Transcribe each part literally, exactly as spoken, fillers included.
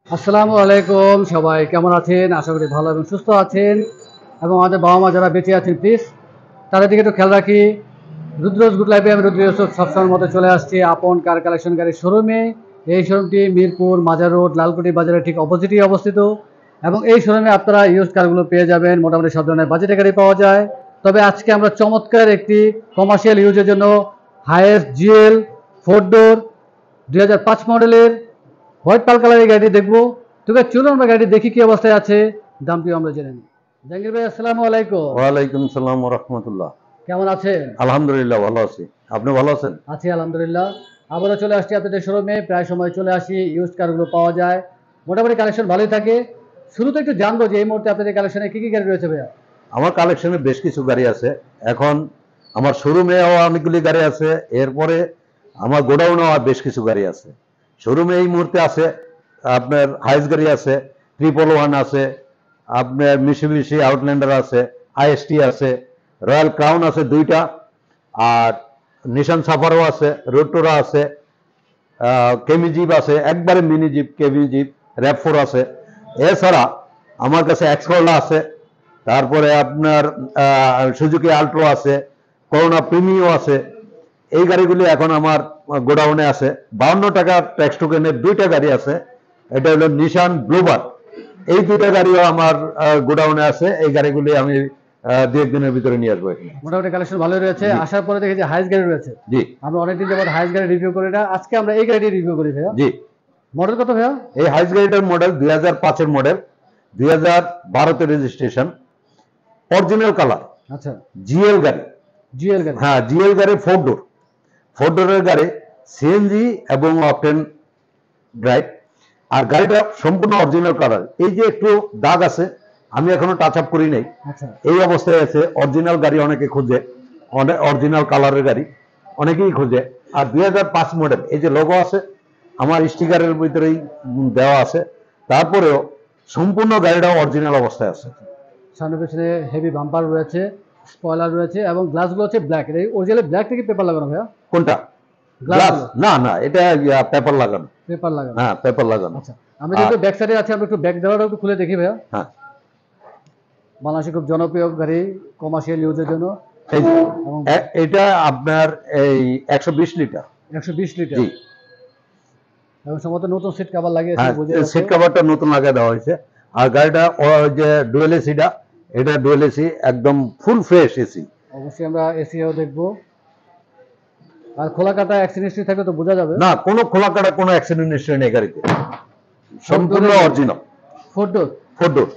আসসালামু আলাইকুম, সবাই কেমন আছেন? আশা করি ভালো এবং সুস্থ আছেন। এবং আমাদের বাবা মা যারা বেঁচে আছেন, প্লিজ তাদের দিকে একটু খেয়াল রাখি। রুদ্রজ গুড লাইফে আমি রুদ্র ইউসুফ সবসময়ের মতো চলে আসছি আপন কার কালেকশন গাড়ির শোরুমে। এই শোরুমটি মিরপুর মাজার রোড লালকুটি বাজারের ঠিক অপোজিটেই অবস্থিত। এবং এই শোরুমে আপনারা ইউজ কারগুলো পেয়ে যাবেন, মোটামুটি সব ধরনের বাজেটের গাড়ি পাওয়া যায়। তবে আজকে আমরা চমৎকার একটি কমার্শিয়াল ইউজের জন্য হায়েস্ট জিএল ফোর ডোর দুই হাজার পাঁচ মডেলের হোয়াইট পাল কালারের গাড়ি দেখবো। তবে চলুন আমরা গাড়ি দেখি কি অবস্থায় আছে, দামটিও আমরা জেনে নিই। জাহাঙ্গীর ভাই, আসসালামু আলাইকুম। ওয়ালাইকুম সালাম ওয়া রাহমাতুল্লাহ। কেমন আছেন? আলহামদুলিল্লাহ ভালো আছি। আপনি ভালো আছেন? আছি আলহামদুলিল্লাহ। আবারও চলে আসছি আপনাদের শোরুমে, প্রায় সময় চলে আসি, ইউজ কারগুলো পাওয়া যায়, মোটামুটি কালেকশন ভালোই থাকে। শুরুতে একটু জানবো যে এই মুহূর্তে আপনাদের কালেকশনে কি কি গাড়ি রয়েছে ভাইয়া? আমার কালেকশনে বেশ কিছু গাড়ি আছে। এখন আমার শোরুমেও অনেকগুলি গাড়ি আছে, এরপরে আমার গোডাউনেও বেশ কিছু গাড়ি আছে। শোরুমে এই মুহূর্তে আছে আপনার হাইস গাড়ি আছে, ট্রিপল ওয়ান আছে, আপনার মিশিবিশি আউটল্যান্ডার আছে, আইএসটি আছে, রয়্যাল ক্রাউন আছে দুইটা, আর নিশান সাফারও আছে, রোটোরা আছে, কেমি জিপ আছে, একবারে মিনি জিপ কেমি জিপ, র্যাপ ফোর আছে। এছাড়া আমার কাছে এক্সকর্লা আছে, তারপরে আপনার সুজুকি আল্ট্রো আছে, করোনা প্রিমিও আছে। এই গাড়িগুলি এখন আমার গোডাউনে আছে। বাউন্ন টাকা ট্যাক্স টোকেনের দুইটা গাড়ি আছে। এটা হলো নিশান ব্লুবার। এই দুইটা গাড়িও আমার গোডাউনে আছে। এই গাড়িগুলি আমি দু একদিনের ভিতরে নিয়ে আসবো। মোটামুটি কালেকশন ভালোই রয়েছে। আসার পরে দেখি যে হাইস গাড়ি রয়েছে। জি, আমরা অনেকদিন যাবত হাইস গাড়ি রিভিউ করি না, আজকে আমরা এই গাড়িটি রিভিউ করি ভাইয়া। জি। মডেল কত ভাইয়া? এই হাইস গাড়িটার মডেল দুই হাজার পাঁচের মডেল, দুই হাজার বারোতে রেজিস্ট্রেশন, অরিজিনাল কালার। আচ্ছা, জিএল গাড়ি। জিএল গাড়ি। হ্যাঁ, জিএল গাড়ি, ফোর ডোর ফোর ডোরের গাড়ি, সিএনজি এবং অকটেন ড্রাইভ। আর গাড়িটা সম্পূর্ণ অরিজিনাল কালার। এই যে একটু দাগ আছে, আমি এখনো টাচ আপ করি নাই, আচ্ছা, এই অবস্থায় আছে। অরিজিনাল গাড়ি অনেকে খুঁজে, অনেক অরিজিনাল কালারের গাড়ি অনেকেই খুঁজে। আর দুই হাজার পাঁচ মডেল, এই যে লোগো আছে আমার স্টিকারের ভিতরেই দেওয়া আছে। তারপরেও সম্পূর্ণ গাড়িটা অরিজিনাল অবস্থায় আছে। সামনে পেছনে হেভি বাম্পার রয়েছে, স্পয়লার রয়েছে এবং গ্লাসগুলো হচ্ছে ব্ল্যাক। এটা অরিজিনাল ব্ল্যাক থেকে পেপার লাগানো ভাইয়া? কোনটা? গ্লাস? না না, এটা পেপার লাগানো। পেপার লাগানো, হ্যাঁ, পেপার লাগানো। আচ্ছা। আমি যেহেতু ব্যাক সাইডে আছি, আমরা একটু ব্যাক দেওয়াটা একটু খুলে দেখি ভাইয়া। হ্যাঁ, বাংলাদেশে খুব জনপ্রিয় গাড়ি কমার্শিয়াল ইউজের জন্য। এটা আপনার এই একশো বিশ লিটার। একশো বিশ লিটার। জি। এবং সম্ভবত নতুন সিট কভার লাগিয়েছে, হ্যাঁ, বোঝা যাচ্ছে। সিট কভারটা নতুন লাগিয়ে দেওয়া হয়েছে। আর গাড়িটা যে ডুয়েল এসিটা, এটা ডুয়েল এসি, একদম ফুল ফ্রেশ এসি। অবশ্যই আমরা এসিও দেখবো। আর খোলা কাটা অ্যাক্সিডেন্ট হিস্ট্রি থাকলে তো বোঝা যাবে। না, কোনো খোলা কাটা কোনো অ্যাক্সিডেন্ট হিস্ট্রি নেই গাড়িতে, সম্পূর্ণ original four door. Four door.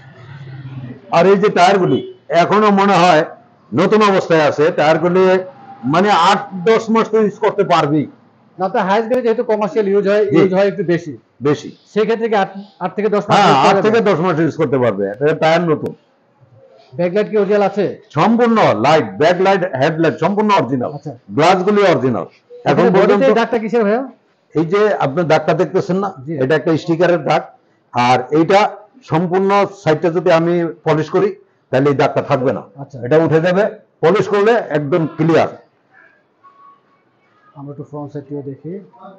আর এই যে টায়ারগুলি এখনো মনে হয় নতুন অবস্থায় আছে। টায়ারগুলি মানে আট দশ মাস তো ইউজ করতে পারবি না, তো হাইস গাড়ি যেহেতু কমার্শিয়াল ইউজ হয়, ইউজ হয় একটু বেশি বেশি, সেই ক্ষেত্রে কি আট আট থেকে দশ মাস? হ্যাঁ, আট থেকে দশ মাস ইউজ করতে পারবে। টায়ার নতুন। ব্যাকলাইট কি অরিজিনাল আছে? সম্পূর্ণ লাইট, ব্যাক লাইট, হেডলাইট সম্পূর্ণ অরিজিনাল। আচ্ছা, গ্লাসগুলি অরিজিনাল। এখন পর্যন্ত দাগটা কিসের ভাইয়া? এই যে আপনি দাগটা দেখতেছেন না, জি। এটা একটা স্টিকারের দাগ। আর এইটা সম্পূর্ণ সাইডটা যদি আমি পলিশ করি তাহলে এই দাগটা থাকবে না। আচ্ছা, এটা উঠে যাবে, পলিশ করলে একদম ক্লিয়ার। আমরা একটু ফ্রন্ট সাইডটিও দেখি।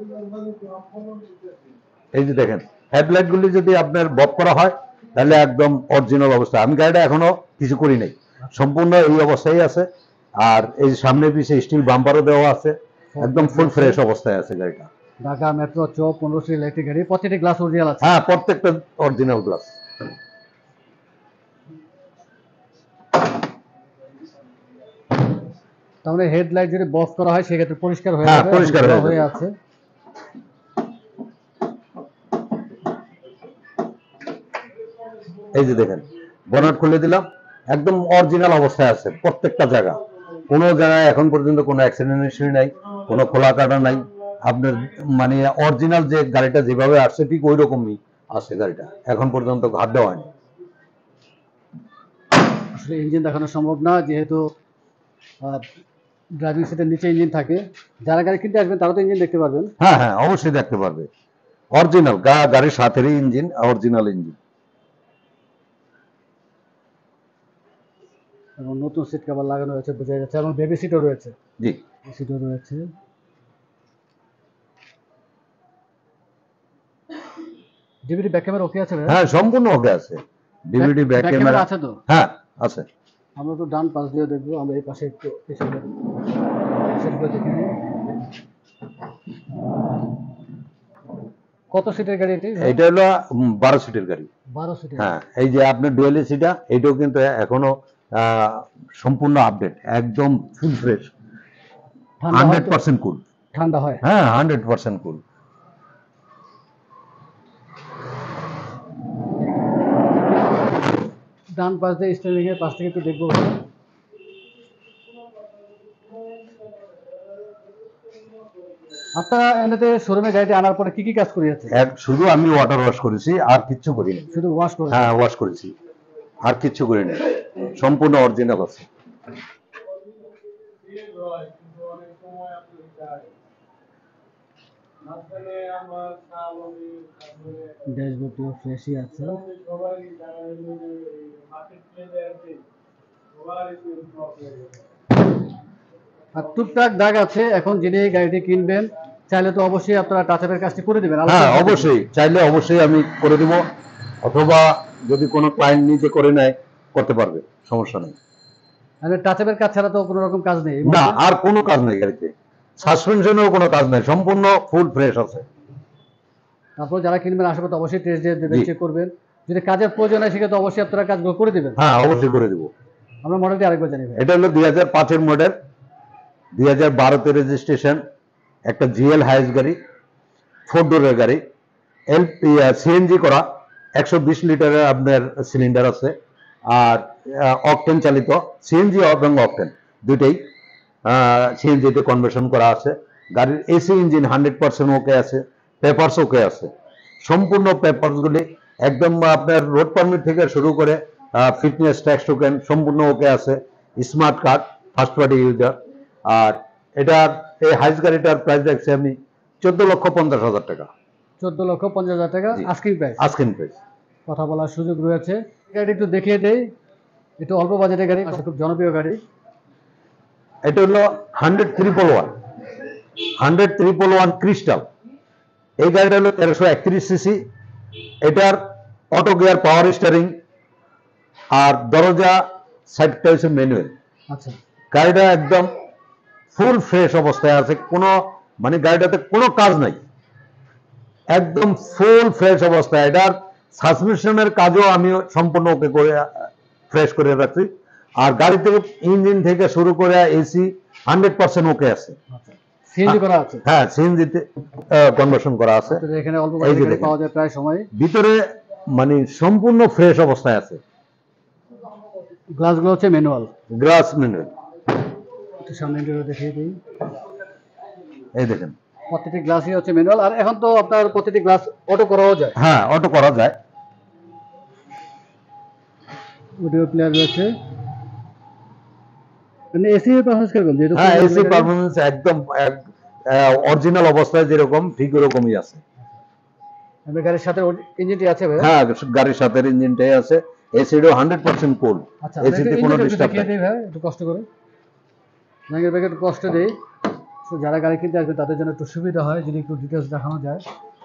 এই যে দেখেন, হেডলাইট গুলি যদি আপনার বব করা হয় তাহলে একদম অরিজিনাল অবস্থা। আমি গাড়িটা এখনো কিছু করি নাই, সম্পূর্ণ এই অবস্থায় আছে। আর এই সামনে পিছিয়ে স্টিল বাম্পারও দেওয়া আছে, একদম ফুল ফ্রেশ অবস্থায় আছে গাড়িটা। ঢাকা মেট্রো চ পনেরো সিট ইলেকট্রিক গাড়ি, প্রত্যেকটি গ্লাস অরিজিনাল আছে। হ্যাঁ, প্রত্যেকটা অরিজিনাল গ্লাস। তার মানে হেডলাইট যদি বক্স করা হয় সেক্ষেত্রে পরিষ্কার হয়ে হ্যাঁ, যাবে, পরিষ্কার হয়ে হয়ে যাবে। আছে। এই যে দেখেন, বনেট খুলে দিলাম, একদম অরিজিনাল অবস্থায় আছে প্রত্যেকটা জায়গা। কোনো জায়গায় এখন পর্যন্ত কোনো অ্যাক্সিডেন্ট হিস্ট্রি নাই, কোনো খোলা কাটা নাই। আপনার মানে অরিজিনাল যে গাড়িটা যেভাবে আসছে ঠিক ওই রকমই আছে গাড়িটা, এখন পর্যন্ত ঘাট দেওয়া হয়নি। আসলে ইঞ্জিন দেখানো সম্ভব না, যেহেতু ড্রাইভিং সিটের নিচে ইঞ্জিন থাকে। যারা গাড়ি কিনতে আসবেন তারা তো ইঞ্জিন দেখতে পারবেন। হ্যাঁ হ্যাঁ, অবশ্যই দেখতে পারবে। অরিজিনাল গাড়ির সাথেরই ইঞ্জিন, অরিজিনাল ইঞ্জিন। এবং নতুন সিট কভার লাগানো হয়েছে, বোঝা যাচ্ছে। এবং বেবি সিটও রয়েছে। জি, সিটও রয়েছে। ডিভিডি ব্যাক ক্যামেরা ওকে আছে ভাই? হ্যাঁ সম্পূর্ণ ওকে আছে, ডিভিডি ব্যাক ব্যাক ক্যামেরা আছে তো? হ্যাঁ আছে। আমরা তো ডান পাশ দিয়ে দেখবো, আমরা এই পাশে একটু পেছনে সেটগুলো দেখে নিই। কত সিটের গাড়ি এটি? এটা হলো উম, বারো সিটের গাড়ি। বারো সিটের। হ্যাঁ এই যে আপনার ডুয়েল এসিটা, এটাও কিন্তু এখনো আহ, সম্পূর্ণ আপডেট, একদম ফুল ফ্রেশ, ঠান্ডা হয় হান্ড্রেড তো? Percent cool. ঠান্ডা হয়। হ্যাঁ হান্ড্রেড পার্সেন্ট কুল। ডান পাশ দিয়ে স্টিয়ারিং এর পাশ থেকে একটু দেখবো। আপনারা এমনিতে শোরুমে গাড়িটি আনার পরে কি কি কাজ করিয়েছে? এক শুধু আমি ওয়াটার ওয়াশ করেছি, আর কিচ্ছু করিনি। শুধু ওয়াশ করে? হ্যাঁ ওয়াশ করেছি, আর কিচ্ছু করিনি, সম্পূর্ণ অরিজিনাল আছে। ড্যাশবোর্ডটিও ফ্রেশই আছে। আর টুকটাক দাগ আছে, এখন যিনি গাড়িটি কিনবেন চাইলে তো অবশ্যই আপনারা টাচ আপের কাজটি করে দিবেন। হ্যাঁ অবশ্যই, চাইলে অবশ্যই আমি করে দিব, অথবা যদি কোনো ক্লায়েন্ট নিজে করে নেয় করতে পারবে, সমস্যা নেই। মানে টাচ আপের কাজ ছাড়া তো কোনো রকম কাজ নেই? না আর কোনো কাজ নেই গাড়িতে, সাসপেনশনেও কোনো কাজ নেই, সম্পূর্ণ ফুল ফ্রেশ আছে। তারপর যারা কিনবেন আশা করি অবশ্যই টেস্ট দিয়ে দেবেন, চেক করবেন। যদি কাজের প্রয়োজন হয় সেক্ষেত্রে অবশ্যই আপনারা কাজগুলো করে দিবেন। হ্যাঁ অবশ্যই করে দিব। আমরা মডেলটি আরেকবার জানি ভাই। এটা হলো দুই হাজার পাঁচের মডেল, দুই হাজার বারোতে রেজিস্ট্রেশন, একটা জিএল হাইস গাড়ি, ফোর ডোরের গাড়ি, এল সিএনজি করা, একশো বিশ লিটারের আপনার সিলিন্ডার আছে, আর অকটেন চালিত, সিএনজি এবং অকটেন দুইটাই সিএনজিতে কনভার্সন করা আছে। গাড়ির AC engine hundred percent okay আছে, পেপারস ওকে আছে, সম্পূর্ণ পেপারসগুলি একদম আপনার রোড পারমিট থেকে শুরু করে ফিটনেস ট্যাক্স টোকেন সম্পূর্ণ ওকে আছে, smart card, first party user. আর এটার এই হাইস গাড়িটার প্রাইস দেখছি আমি চোদ্দ লক্ষ পঞ্চাশ হাজার টাকা। চোদ্দ লক্ষ পঞ্চাশ হাজার টাকা আস্কিং প্রাইস? Asking price. কথা বলার সুযোগ রয়েছে। গাড়ি একটু দেখিয়ে দেই, একটু অল্প বাজেটের গাড়ি, খুব জনপ্রিয় গাড়ি। এটা হলো hundred triple one hundred triple one crystal. এই গাড়িটা হলো তেরোশো একত্রিশ সিসি, এটার অটো গিয়ার পাওয়ার স্টারিং, আর দরজা সাইডটা হচ্ছে ম্যানুয়াল। আচ্ছা, গাড়িটা একদম ফুল ফ্রেশ অবস্থায় আছে, কোনো মানে গাড়িটাতে কোনো কাজ নাই, একদম ফুল ফ্রেশ অবস্থায়। এটার সাসপেনশনের কাজও আমি সম্পূর্ণ ওকে করে ফ্রেশ করে রাখছি, আর গাড়ি থেকে ইঞ্জিন থেকে শুরু করে এসি হান্ড্রেড পার্সেন্ট ওকে আছে। সিএনজি করা আছে? হ্যাঁ সিএনজিতে কনভার্সন করা আছে। এখানে অল্প বাজেটের গাড়ি পাওয়া যায় প্রায় সময়। ভিতরে মানে সম্পূর্ণ ফ্রেশ অবস্থায় আছে। গ্লাসগুলো হচ্ছে ম্যানুয়াল? Glass manual. একটু সামনে দেখিয়ে দিই, এই দেখেন প্রত্যেকটি গ্লাসই হচ্ছে ম্যানুয়াল। আর এখন তো আপনার প্রতিটি গ্লাস অটো করাও যায়? হ্যাঁ অটো করা যায়। অডিও প্লেয়ার রয়েছে। মানে এসি পারফরম্যান্স কিরকম? যেহেতু হ্যাঁ এসি পারফরম্যান্স একদম অরিজিনাল অবস্থায় যেরকম ঠিক ওরকমই আছে। আমাদের গাড়ির সাথে ইঞ্জিনটি আছে ভাই? হ্যাঁ গাড়ির সাথে ইঞ্জিনটাই আছে, এসিডও হান্ড্রেড পার্সেন্ট কুল। আচ্ছা, এসিতে কোনো ডিস্টার্ব নেই ভাই, একটু কষ্ট করে জাঙ্গির ব্যাগে একটু কষ্ট দেই, তো যারা গাড়ি কিনতে আসবে তাদের জন্য একটু সুবিধা হয় যদি একটু ডিটেলস দেখানো যায়।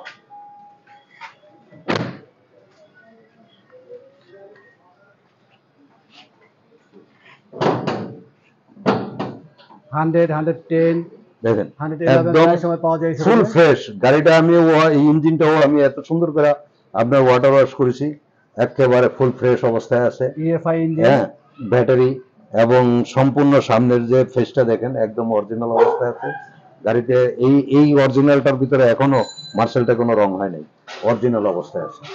হান্ড্রেড হান্ড্রেড টেন দেখেন হান্ড্রেড একদম সময় পাওয়া যায় ফুল ফ্রেশ গাড়িটা। আমি ইঞ্জিনটাও আমি এত সুন্দর করে আপনার ওয়াটার ওয়াশ করেছি, একেবারে ফুল ফ্রেশ অবস্থায় আছে। ইএফআই ইঞ্জিন, হ্যাঁ ব্যাটারি, এবং সম্পূর্ণ সামনের যে ফেসটা দেখেন একদম অরিজিনাল অবস্থায় আছে গাড়িতে। এই এই অরিজিনালটার ভিতরে এখনো মার্শালটা কোনো রং হয় নাই, অরিজিনাল অবস্থায় আছে।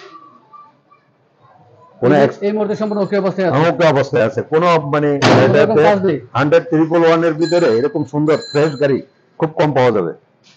কোন এই মুহূর্তে সম্পূর্ণ ওকে অবস্থায় আছে? ওকে অবস্থায় আছে, কোনো মানে হান্ড্রেড ট্রিপল ওয়ান এর ভিতরে এরকম সুন্দর ফ্রেশ গাড়ি খুব কম পাওয়া যাবে।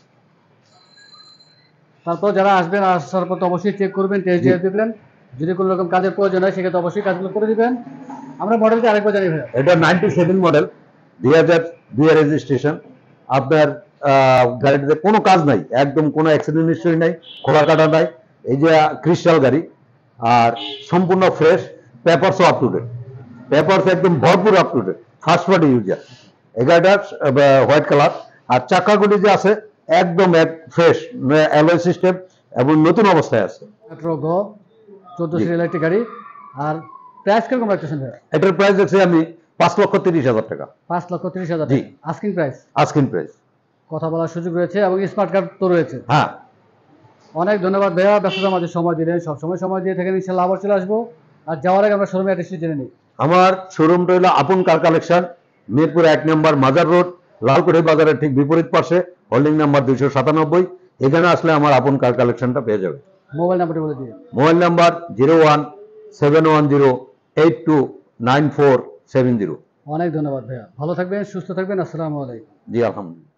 তারপর যারা আসবেন, আসার পর তো অবশ্যই চেক করবেন, টেস্ট দিয়ে দিবেন। যদি কোনো রকম কাজের প্রয়োজন হয় সেক্ষেত্রে অবশ্যই কাজগুলো করে দিবেন। আমরা মডেলটি আরেকবার জানি ভাই। এটা নাইনটি সেভেন মডেল, দুই হাজার দুই এর রেজিস্ট্রেশন। আপনার গাড়িটাতে কোনো কাজ নাই, একদম কোনো অ্যাক্সিডেন্ট হিস্টরি নাই, খোলা কাটা নাই। এই যে ক্রিস্টাল গাড়ি, আর সম্পূর্ণ ফ্রেশ, পেপারসও আপ টু ডেট, পেপারস একদম ভরপুর up to date, first party user. এই গাড়িটার হোয়াইট কালার, আর চাকাগুলি যে আছে একদম ফ্রেশ, অ্যালয় সিস্টেম এবং নতুন অবস্থায় আছে। মেট্রো গ চোদ্দ জি। সিরিয়াল একটি গাড়ি। আর প্রাইস কিরকম রাখতেছেন ভাইয়া? এটার প্রাইস দেখছি আমি পাঁচ লক্ষ তিরিশ হাজার টাকা। পাঁচ লক্ষ তিরিশ হাজার জি। টাকা আস্কিং প্রাইস। Asking price. কথা বলার সুযোগ রয়েছে এবং স্মার্ট কার্ড তো রয়েছে। হ্যাঁ। অনেক ধন্যবাদ ভাইয়া, ব্যস্ততার মাঝে সময় দিলেন। সবসময় সময় দিয়ে থাকেন, ইনশাল্লাহ আবার চলে আসবো। আর যাওয়ার আগে আমরা শোরুমে অ্যাড্রেসটি জেনে নিই। আমার শোরুমটা হলো আপন কার কালেকশন, মিরপুর এক নম্বর মাজার রোড, লালকুঠি বাজারের ঠিক বিপরীত পাশে, হোল্ডিং নাম্বার দুইশো সাতানব্বই। এখানে আসলে আমার আপন কার কালেকশনটা পেয়ে যাবে। মোবাইল নাম্বারটি বলে দিয়ে। Mobile number zero one seven one zero eight two nine four seven zero. অনেক ধন্যবাদ ভাইয়া, ভালো থাকবেন, সুস্থ থাকবেন। আসসালামু আলাইকুম। জি আলহামদুলিল্লাহ।